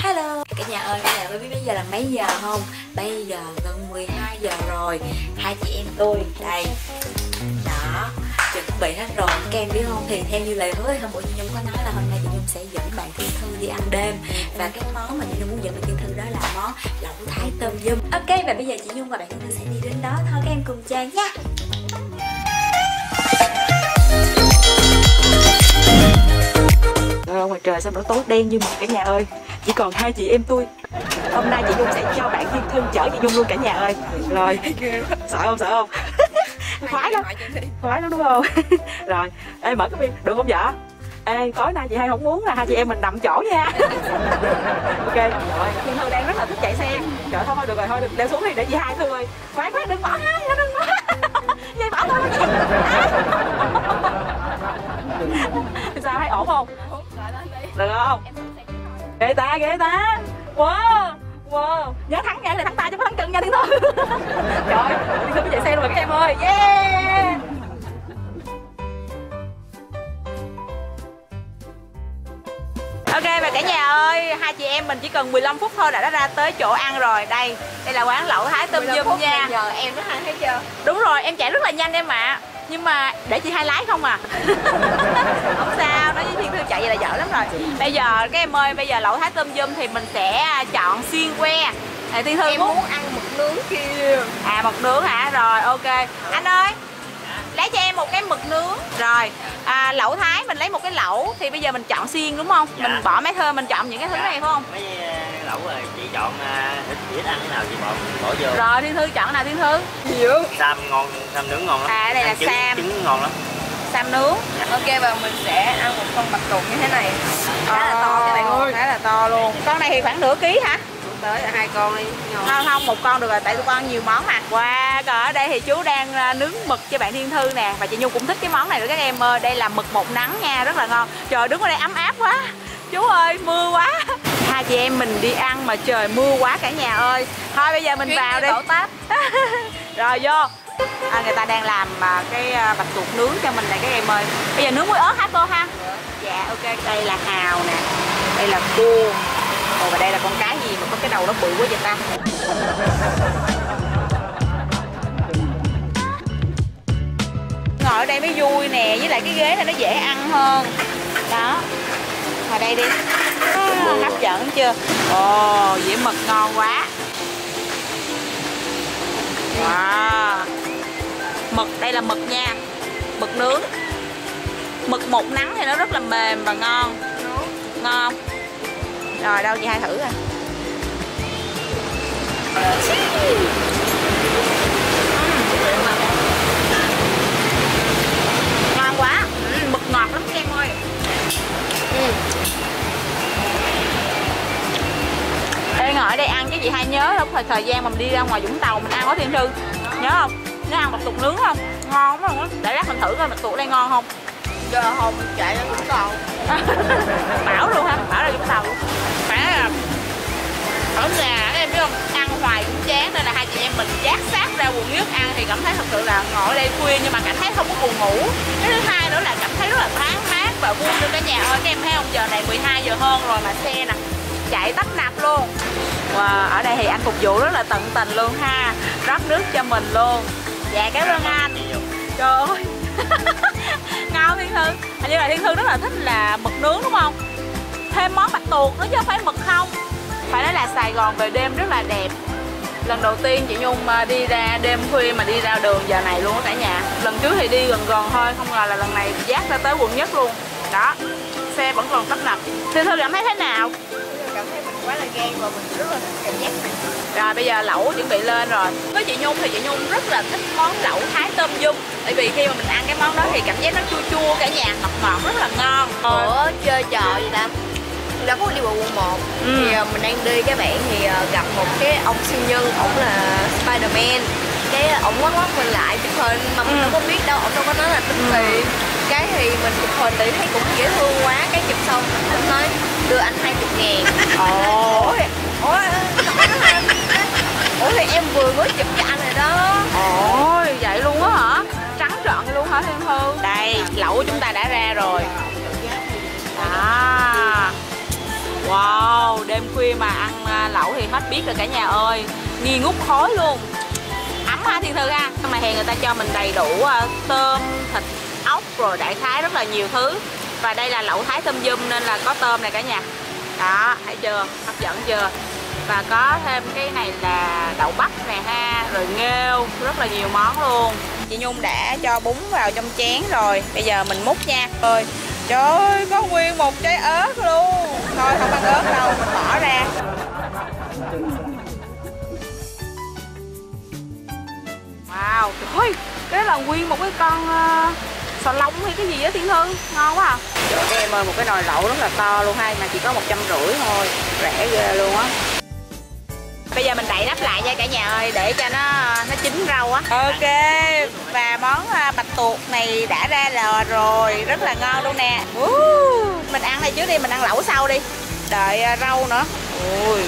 Hello cả nhà ơi, cả nhà biết bây giờ là mấy giờ không? Bây giờ gần 12 giờ rồi. Hai chị em tôi đây đó chuẩn bị hết rồi. Các em biết không, thì theo như lời hứa hôm bữa chị Nhung có nói là hôm nay chị Nhung sẽ dẫn bạn Thiên Thư đi ăn đêm. Và cái món mà chị Nhung muốn dẫn bạn Thiên Thư đó là món lẩu thái tôm dum. Ok, và bây giờ chị Nhung và bạn Thiên Thư sẽ đi đến đó thôi, các em cùng chơi nha. Rồi ngoài trời sao nó tối đen như mực cả nhà ơi. Chỉ còn hai chị em tôi. Hôm nay chị Nhung sẽ cho bạn Thiên Thư chở chị Nhung luôn cả nhà ơi. Rồi, sợ không, sợ không? Khoái lắm, khoái lắm đúng không? Rồi, ê mở cái được không vợ? Ê, tối nay chị hai không muốn là hai chị em mình nằm chỗ nha. Ok, rồi, Thiên Thư đang rất là thích chạy xe. Trời thôi được rồi, thôi được, leo xuống đi để chị hai Thư ơi. Khoái khoái, đừng bỏ hai, đừng bỏ. Vậy bỏ thôi chị. Sao, thấy ổn không? Được không? Ghê ta, ghê ta. Wow, wow. Nhớ thắng nha, là thắng tay chứ không thắng chân nha Thiên Thư. Trời, Thiên Thư mới chạy xe luôn rồi các em ơi. Yeah. Ok và cả nhà ơi, hai chị em mình chỉ cần 15 phút thôi đã ra tới chỗ ăn rồi. Đây là quán lẩu thái tôm dum nha. Giờ em mới hay thấy chưa? Đúng rồi, em chạy rất là nhanh em ạ. Nhưng mà để chị hai lái không à. Không sao, nói với Thiên Thư chạy vậy là dở lắm rồi. Bây giờ các em ơi, bây giờ lẩu thái tôm dum thì mình sẽ chọn xiên que. Thiên Thư em muốn ăn mực nướng kia. À, mực nướng hả? Rồi ok. Anh ơi, lấy cho em một cái mực nướng. Rồi, lẩu thái mình lấy một cái lẩu thì bây giờ mình chọn xiên đúng không? Dạ. Mình bỏ mấy thơm, mình chọn những cái thứ này phải không? Mấy lẩu rồi chị chọn thích ăn cái nào chị bỏ vô. Rồi Thiên Thư chọn nào Thiên Thư? Nhiều. Sam ngon, sam nướng ngon lắm. À đây là sam. Trứng ngon lắm. Sam nướng. Dạ. Ok và mình sẽ ăn một con bạch tuộc như thế này. Khá là to các bạn ơi. Khá là to luôn. Con này thì khoảng nửa ký hả? Tới là 2 con đi. Không, không, một con được rồi, tại tụi con ăn nhiều món mà. Wow, còn ở đây thì chú đang nướng mực cho bạn Thiên Thư nè. Và chị Nhung cũng thích cái món này nữa các em ơi. Đây là mực một nắng nha, rất là ngon. Trời, đứng ở đây ấm áp quá. Chú ơi, mưa quá. Hai chị em mình đi ăn mà trời mưa quá cả nhà ơi. Thôi bây giờ mình vào đi. Rồi vô. Người ta đang làm cái bạch tuộc nướng cho mình này các em ơi. Bây giờ nướng muối ớt hả cô ha? Dạ ok. Đây là hào nè. Đây là cua. Ồ, và đây là con cá gì mà có cái đầu nó bự quá vậy ta? Ngồi ở đây mới vui nè, với lại cái ghế này nó dễ ăn hơn. Đó. Ngồi đây đi. Hấp dẫn chưa? Ồ, dĩa mực ngon quá. Wow. Mực, đây là mực nha. Mực nướng. Mực một nắng thì nó rất là mềm và ngon. Ngon. Rồi đâu chị hai thử rồi. Ngon quá. Mực ngọt lắm các em ơi. Ê, ngồi ở đây ăn chứ chị hai nhớ lúc thời gian mà mình đi ra ngoài Vũng Tàu mình ăn có Thiên Thư. Nhớ không? Nhớ ăn bạch tuộc nướng không? Ngon lắm á. Để lát mình thử coi bạch tuộc đây ngon không. Giờ hôm mình chạy ra Vũng Tàu. Bảo luôn hả? Bảo là Vũng Tàu luôn. Phải là ở nhà em biết không, ăn hoài cũng chán nên là hai chị em mình dát sát ra quận Nhất ăn thì cảm thấy thật sự là ngồi ở đây khuya nhưng mà cảm thấy không có buồn ngủ. Cái thứ hai nữa là cảm thấy rất là thoáng mát và vui luôn cả nhà ơi. Các em thấy không, giờ này 12 giờ hơn rồi mà xe nè chạy tấp nập luôn. Wow, ở đây thì anh phục vụ rất là tận tình luôn ha, rót nước cho mình luôn. Dạ cảm ơn anh. Trời ơi. Ngon Thiên Thư. Hình như là Thiên Thư rất là thích là mực nướng đúng không? Thêm món bạch tuộc nữa chứ không phải mực không. Phải nói là Sài Gòn về đêm rất là đẹp. Lần đầu tiên chị Nhung đi ra đêm khuya mà đi ra đường giờ này luôn á cả nhà. Lần trước thì đi gần gần thôi, không ngờ là lần này dát ra tới quận Nhất luôn. Đó, xe vẫn còn tấp nập. Thiên Thư cảm thấy thế nào? Cảm thấy mình quá là ghen và mình rất là thích cảm giác này. Rồi bây giờ lẩu chuẩn bị lên rồi. Với chị Nhung thì chị Nhung rất là thích món lẩu thái tôm dum. Tại vì khi mà mình ăn cái món đó thì cảm giác nó chua chua cả nhà, ngọt ngọt rất là ngon. Bữa chơi trò gì ta? Đã có đi bộ quận 1 thì mình đang đi cái bạn thì gặp một cái ông siêu nhân, ổng là Spiderman. Cái ổng quát mình lại chụp hình mà mình đâu có biết đâu, ổng đâu có nói là tính tiền. Cái thì mình chụp hình thì thấy cũng dễ thương quá, cái chụp xong anh nói đưa anh 20.000. Ủa thì em vừa mới chụp cho anh rồi đó. Ôi vậy luôn á hả? Trắng trợn luôn hả Thiên Thư? Đây lẩu chúng ta đã ra rồi. Đó. Wow, đêm khuya mà ăn lẩu thì hết biết rồi cả nhà ơi. Nghi ngút khói luôn. Ấm ha Thiên Thư ha. Trong này thì người ta cho mình đầy đủ tôm, thịt, ốc rồi đại khái rất là nhiều thứ. Và đây là lẩu Thái tôm dum nên là có tôm này cả nhà. Đó, thấy chưa? Hấp dẫn chưa? Và có thêm cái này là đậu bắp nè ha, rồi nghêu, rất là nhiều món luôn. Chị Nhung đã cho bún vào trong chén rồi. Bây giờ mình múc nha. Ơi, trời ơi, có nguyên một trái ớt luôn. Thôi không ăn ớt đâu, mình bỏ ra. Wow, trời ơi, cái là nguyên một cái con xà lông hay cái gì á Thiên Thư, ngon quá à. Trời các em ơi, một cái nồi lẩu rất là to luôn ha, mà chỉ có 150 thôi, rẻ ghê luôn á. Bây giờ mình đậy nắp lại nha cả nhà ơi, để cho nó chín rau á. Ok, và món bạch tuộc này đã ra lò rồi, rất là ngon luôn nè. Mình ăn này trước đi, mình ăn lẩu sau đi, đợi rau nữa. Ui,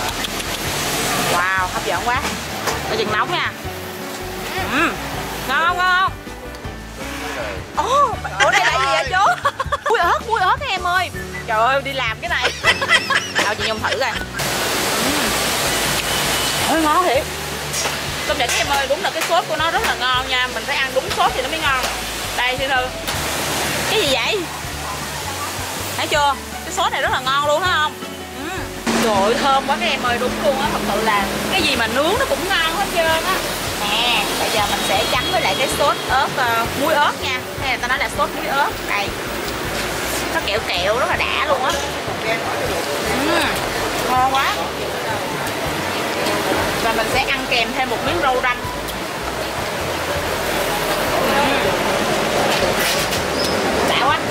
wow, hấp dẫn quá. Coi chừng nóng nha. Ngon không, ngon không? Ủa đây là gì vậy chú? Mùi ớt các em ơi. Trời ơi, đi làm cái này. Đâu chị Nhung thử coi. Ôi ngon thiệt. Công nhận các em ơi, đúng là cái sốt của nó rất là ngon nha. Mình phải ăn đúng sốt thì nó mới ngon. Đây Thiên Thư. Cái gì vậy? Thấy chưa? Cái sốt này rất là ngon luôn thấy không? Trời ơi, thơm quá các em ơi, đúng luôn á. Thật sự là cái gì mà nướng nó cũng ngon hết trơn á. Nè, bây giờ mình sẽ chấm với lại cái sốt ớt, muối ớt nha. Hay là ta nói là sốt muối ớt. Đây, nó kẹo kẹo rất là đã luôn á. Ngon quá. Và mình sẽ ăn kèm thêm một miếng rau răm. Đã quá.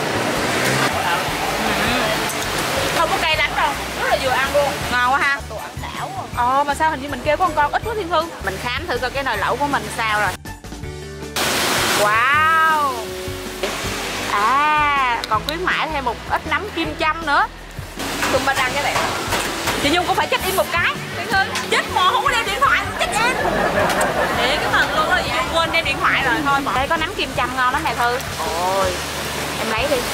Không có cay lắm đâu, rất là vừa ăn luôn. Ngon quá ha. Mà sao hình như mình kêu có con ít quá Thiên Thư. Mình khám thử coi cái nồi lẩu của mình sao rồi. Wow. Còn khuyến mãi thêm một ít nấm kim châm nữa. Tụi mình ăn cái này. Chị Nhung cũng phải check in một cái. Thiên Thư, chết mồ không có đem điện thoại, check in. Để cái thần luôn đó, chị Nhung quên đem điện thoại rồi thôi. Đây có nấm kim châm ngon lắm nè Thư. Ôi, em lấy đi.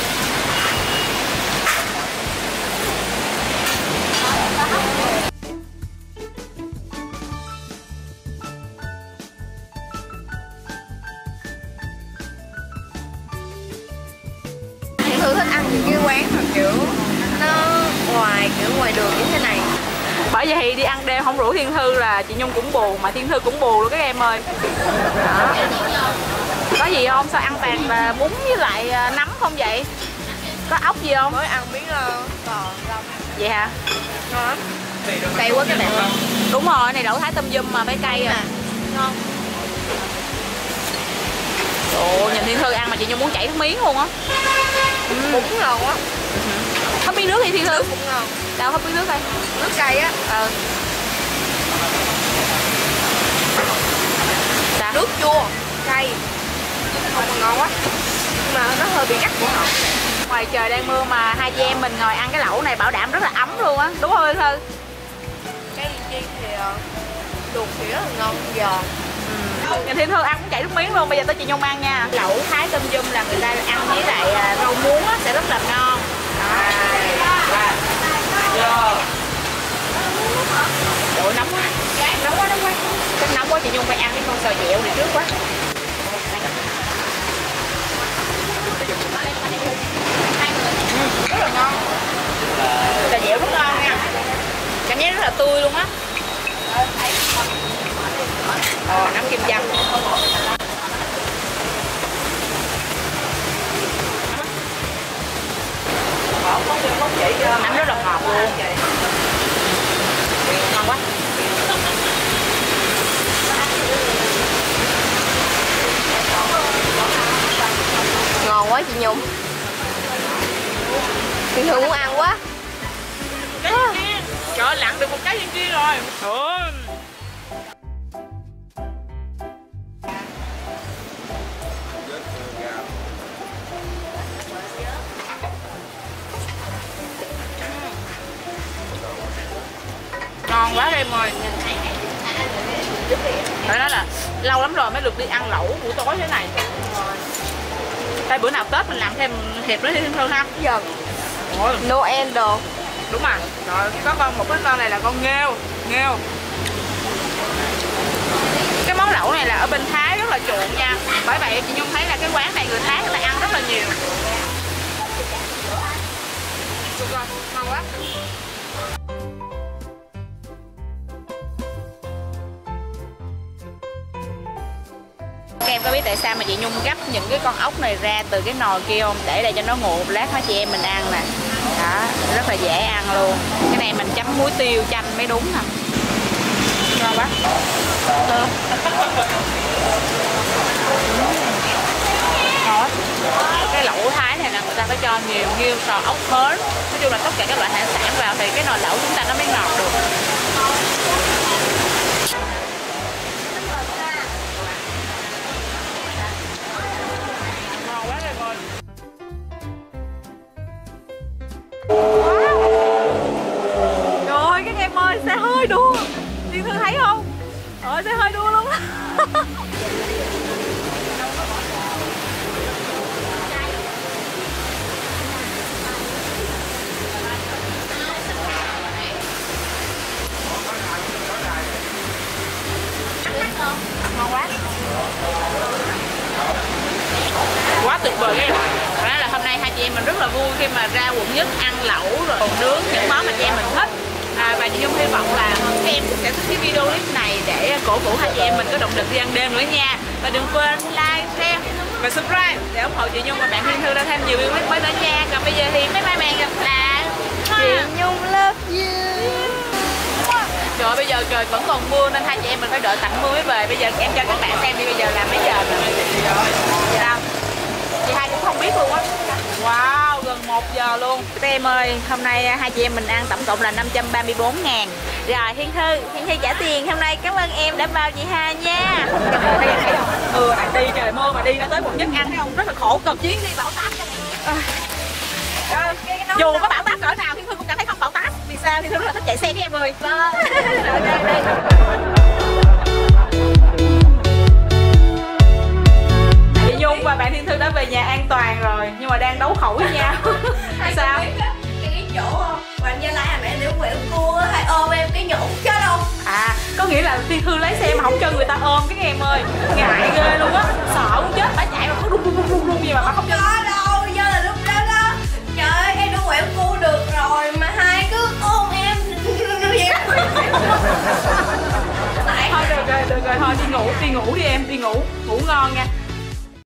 Thư thích ăn những cái quán mà kiểu nó ngoài đường như thế này. Bởi vậy thì đi ăn đêm không rủ Thiên Thư là chị Nhung cũng buồn, mà Thiên Thư cũng buồn luôn các em ơi. Đó. Có gì không? Sao ăn toàn là bún với lại nấm không vậy? Có ốc gì không? Mới ăn miếng bò rong. Vậy hả? Ngon lắm. Cay quá cái này. Đúng rồi, cái này đậu Thái tôm dum mà phải cay à. Ngon. Ồ, nhìn Thiên Thư ăn mà chị Nhung muốn chảy nước miếng luôn á. Bún ngon quá. Hấp miếng nước thì Thiên Thư. Nước cũng ngon. Đâu hấp miếng nước coi. Nước cay á. Sao? Nước chua, cay. Không còn ngon quá. Nhưng mà nó hơi bị ngắt của họ. Ngoài trời đang mưa mà hai chị em mình ngồi ăn cái lẩu này bảo đảm rất là ấm luôn á. Đúng không Thiên Thư? Cái chiên thì luộc thì rất là ngon, giòn. Nhìn Thiên Thư ăn cũng chảy nước miếng luôn. Bây giờ tới chị Nhung ăn nha. Lẩu Thái tôm dum là người ta ăn với lại rau muống á, sẽ rất là ngon. Trời ơi, nóng quá. Nóng quá. Chắc nóng quá chị Nhung phải ăn cái con sò dẹo này trước quá. Rất là ngon. Sò dẹo rất ngon nha. Cảm giác rất là tươi luôn á. Nấm kim châm. Nấm rất là ngọt luôn. Ngon quá. Ngon quá chị Nhung. Chị Thư muốn ăn quá. Cái kia. Trời ơi, lặn được một cái trên kia rồi. Ngon quá em ơi. Phải nói là lâu lắm rồi mới được đi ăn lẩu buổi tối thế này. Đây bữa nào Tết mình làm thêm thiệp nữa Thiên Thư ha. Giờ Noel đồ. Đúng rồi. Rồi có một cái con này là con nghêu. Cái món lẩu này là ở bên Thái rất là chuộng nha. Bởi vậy chị Nhung thấy là cái quán này người Thái người ta ăn rất là nhiều. Được rồi, ngon quá. Các em có biết tại sao mà chị Nhung gấp những cái con ốc này ra từ cái nồi kia không? Để đây cho nó nguội, lát hết chị em mình ăn nè. Đó, rất là dễ ăn luôn. Cái này mình chấm muối tiêu chanh mới đúng nè. Ngon quá. Ngon quá. Cái lẩu Thái này là người ta phải cho nhiều nghêu, sò, ốc, hến. Nói chung là tất cả các loại hải sản vào thì cái nồi lẩu chúng ta nó mới ngọt được. Ngon quá rồi. Trời ơi các em ơi, xe hơi đua. Thiên Thư thấy không? Ôi xe hơi đua luôn á. Ngon quá. Quá tuyệt vời các em. Đó là hôm nay hai chị em mình rất là vui khi mà ra quận Nhất ăn lẩu rồi còn nướng những món mà chị em mình thích. Và chị Nhung hy vọng là các em sẽ thích cái video clip này để cổ vũ hai chị em mình có động lực đi ăn đêm nữa nha. Và đừng quên like, share và subscribe để ủng hộ chị Nhung và bạn Thiên Thư ra thêm nhiều video clip mới nữa nha. Còn bây giờ thì bye bye mẹ, gặp lại. Chị Nhung love you. Trời ơi, bây giờ trời vẫn còn mưa nên hai chị em mình phải đợi tạnh mưa mới về. Bây giờ em cho các bạn xem đi, bây giờ là mấy giờ rồi? Dạ. Chị hai cũng không biết luôn á. Wow, gần 1 giờ luôn. Các em ơi, hôm nay hai chị em mình ăn tổng cộng là 534.000. Rồi Thiên Thư trả tiền. Hôm nay cảm ơn em đã bao chị Hà nha. Đi trời mưa mà đi ra tới quận Nhất ăn thấy không? Rất là khổ cực. Chuyến đi bão táp cho này. Dù có bão táp cỡ nào Thiên Thư cũng cảm thấy không bão táp. Vì sao? Thiên Thư rất là thích chạy xe các em ơi. Chị Nhung và bạn Thiên Thư đã về nhà an toàn rồi, nhưng mà đang đấu khẩu với nhau. Sao? Cái chỗ bạn Gia Lai là mẹ nếu quẹo cua hay ôm em cái nhũ chết không? À, có nghĩa là Thiên Thư lấy xe mà không cho người ta ôm các em ơi. Ngại ghê luôn á, sợ muốn chết, bà chạy mà cứ rung gì mà bà không cho. Có đâu, do là lúc đó đó. Trời ơi, em đã quẹo cua được rồi mà hai cứ ôm em. Thôi được rồi, thôi đi ngủ đi em, đi ngủ ngon nha.